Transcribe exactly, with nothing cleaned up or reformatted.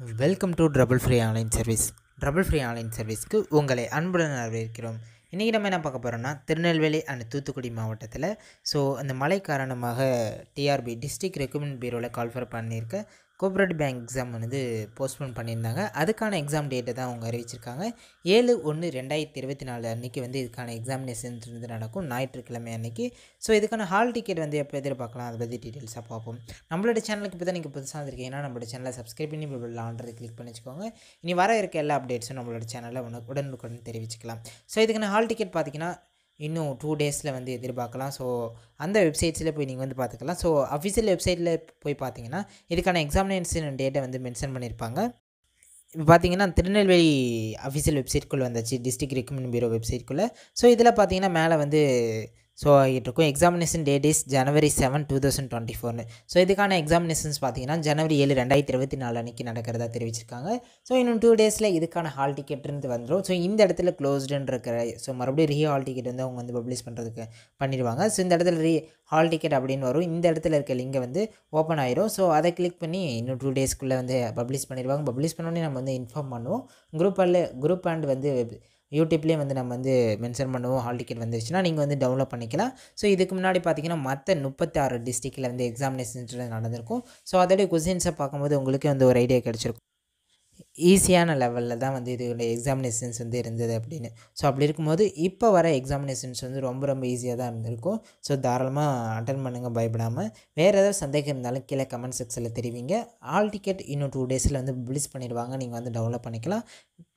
Welcome to trouble free online service. Trouble free online சர்வீஸ்க்கு உங்களை அன்புடன் வரவேற்கிறோம். இன்றைக்கி நம்ம என்ன பார்க்க போகிறோம்னா, திருநெல்வேலி அண்ட் தூத்துக்குடி மாவட்டத்தில் ஸோ அந்த மழை காரணமாக டிஆர்பி டிஸ்ட்ரிக்ட் ரெக்ரூட்மெண்ட் பியூரோவில் கால்ஃபர் பண்ணியிருக்க கோஆப்ரேட்டிவ் பேங்க் எக்ஸாம் வந்து போஸ்ட்போன் பண்ணியிருந்தாங்க. அதுக்கான எக்ஸாம் டேட்டை தான் அவங்க அறிவிச்சிருக்காங்க. ஏழு ஒன்று ரெண்டாயிரத்தி இருபத்தி நாலு அன்றைக்கி வந்து இதுக்கான எக்ஸாமினேஷன் வந்து நடக்கும், ஞாயிற்றுக்கிழமை அன்றைக்கி. ஸோ இதுக்கான ஹால் டிக்கெட் வந்து எப்போ எதிர்பார்க்கலாம், அதை பற்றி டீட்டெயில்ஸாக பார்ப்போம். நம்மளோட சேனலுக்கு இப்போ தான் நீங்கள் புதுசாக வந்திருக்கீங்கன்னா நம்மளோட சேனலை சப்ஸ்கிரைப் பண்ணி ஆல்ரெடி கிளிக் பண்ணி வச்சுக்கோங்க. இனி வர இருக்க எல்லா அப்டேட்ஸும் நம்மளோட சேனலில் உடனே உடனுக்குடன் தெரிவிச்சுக்கலாம். ஸோ இதுக்கான ஹால் டிக்கெட் பார்த்திங்கன்னா இன்னும் டூ டேஸில் வந்து எதிர்பார்க்கலாம். ஸோ அந்த வெப்சைட்ஸில் போய் நீங்கள் வந்து பார்த்துக்கலாம். ஸோ அஃபிஷியல் வெப்சைட்டில் போய் பார்த்தீங்கன்னா இதுக்கான எக்ஸாமினேஷன் டேட்டை வந்து மென்ஷன் பண்ணியிருப்பாங்க. இப்போ பார்த்தீங்கன்னா திருநெல்வேலி அஃபிஷியல் வெப்சைட்குள்ளே வந்தாச்சு, டிஸ்ட்ரிக்ட் ரெக்ரூட்மெண்ட் பியூரோ வெப்சைட்குள்ளே. ஸோ இதில் பார்த்தீங்கன்னா மேலே வந்து ஸோ ஆகிட்டு இருக்கும் examination date is January seven two thousand twenty ஃபோர்னு. ஸோ இதுக்கான எக்ஸாமினேஷன்ஸ் பார்த்தீங்கன்னா ஜனவரி ஏழு ரெண்டாயிரத்தி இருபத்தி நாலு அன்றைக்கி நடக்கிறதா தெரிவிச்சிருக்காங்க. ஸோ இன்னும் டூ டேஸில் இதுக்கான ஹால் டிக்கெட் இருந்து வந்துடும். ஸோ இந்த இடத்துல க்ளோஸ்டுன்னு இருக்கிற ஸோ மறுபடியும் ரீ ஹால் டிக்கெட் வந்து அவங்க வந்து பப்ளிஷ் பண்ணுறதுக்கு பண்ணிடுவாங்க. ஸோ இந்த இடத்துல ரீ ஹால் டிக்கெட் அப்படின்னு வரும். இந்த இடத்துல இருக்க லிங்கை வந்து ஓப்பன் ஆயிரும். ஸோ அதை கிளிக் பண்ணி இன்னும் டூ டேஸ்க்குள்ளே வந்து பப்ளிஷ் பண்ணிடுவாங்க. பப்ளிஷ் பண்ணோன்னே நம்ம வந்து இன்ஃபார்ம் பண்ணுவோம். குரூப் அல்ல குரூப் அண்ட் வந்து யூடியூப்லேயே வந்து நம்ம வந்து மென்ஷன் பண்ணுவோம். ஹால் டிக்கெட் வந்துருச்சுன்னா நீங்கள் வந்து டவுன்லோட் பண்ணிக்கலாம். ஸோ இதுக்கு முன்னாடி பார்த்தீங்கன்னா மற்ற முப்பத்தி ஆறு டிஸ்ட்ரிக்டில் வந்து எக்ஸாமினேஷன் நடந்திருக்கும். ஸோ அதோடைய கொஸ்டின்ஸை பார்க்கும்போது உங்களுக்கு வந்து ஒரு ஐடியா கிடச்சிருக்கும், ஈஸியான லெவலில் தான் வந்து இதோடைய எக்ஸாமினேஷன்ஸ் வந்து இருந்தது அப்படின்னு. ஸோ அப்படி இருக்கும்போது இப்போ வர எக்ஸாமினேஷன்ஸ் வந்து ரொம்ப ரொம்ப ஈஸியாக தான் இருந்திருக்கும். ஸோ தாராளமாக அட்டன் பண்ணுங்கள், பயப்படாமல். வேறு ஏதாவது சந்தேகம் இருந்தாலும் கீழே கமெண்ட் செக்ஷனில் தெரிவிங்க. ஹால் டிக்கெட் இன்னும் டூ டேஸில் வந்து பப்ளிஷ் பண்ணிடுவாங்க, நீங்கள் வந்து டவுன்லோட் பண்ணிக்கலாம்.